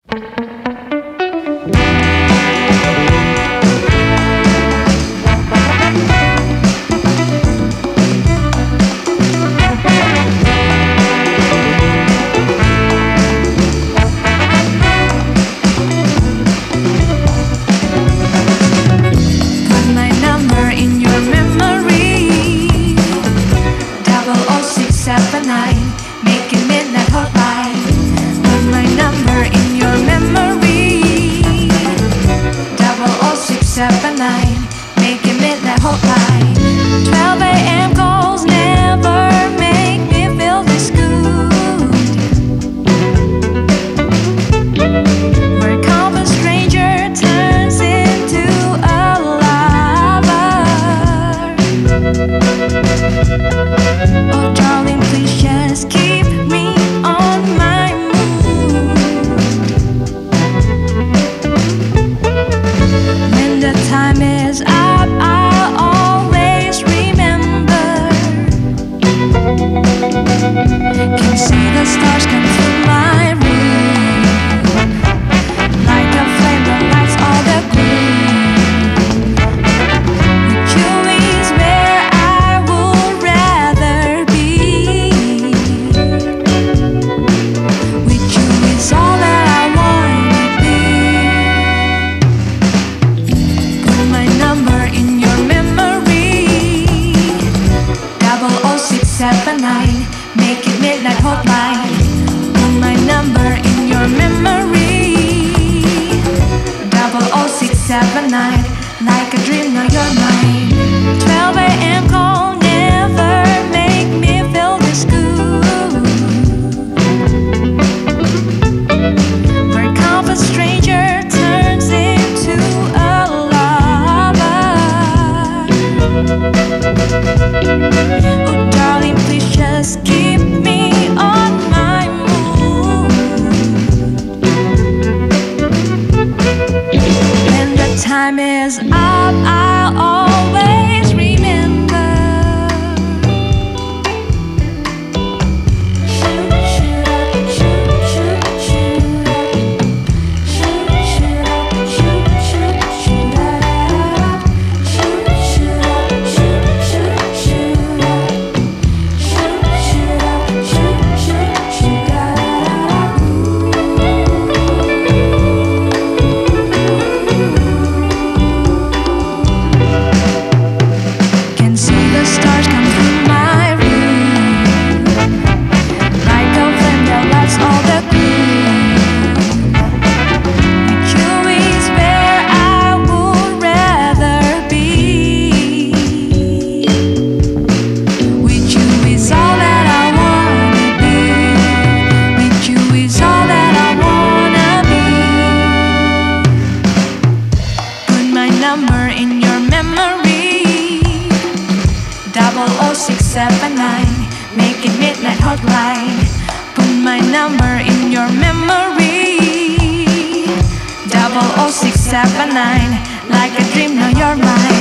Making midnight hotline. Put my number in your memory. 00679. Making midnight hotline. 12 a.m. calls never make me feel this good. Where a common stranger turns into a lover. Oh darling, please just keep me on my mood. When the time is up, I'll always remember. Can see the stars come through my room, like a flame that lights all the gloom. With you is where I would rather be. With you is all that I wanna be. Put my number in your memory. 00679. Make it midnight hotline. Put my number in your memory. 00679. Like a dream, now you're mine. 12 a.m. call never make me feel this good. Where a common stranger turns into a lover. Oh darling, please just keep me on my mood. When the time is up, I'll always remember. Shoot, shoot up, shoot, shoot, shoot up. Shoot, shoot up, shoot, shoot, shoot up. Shoot, shoot up, shoot, shoot, shoot up. Shoot, shoot up, shoot, shoot, shoot up. Can see the stars come through my room, like a flame that lights all the gloom. With you is where I would rather be. With you is all that I wanna be. With you is all that I wanna be. Put my number in your memory. 00679. Make it midnight hotline. Put my number in your memory. 00679. Like a dream, now you're mine.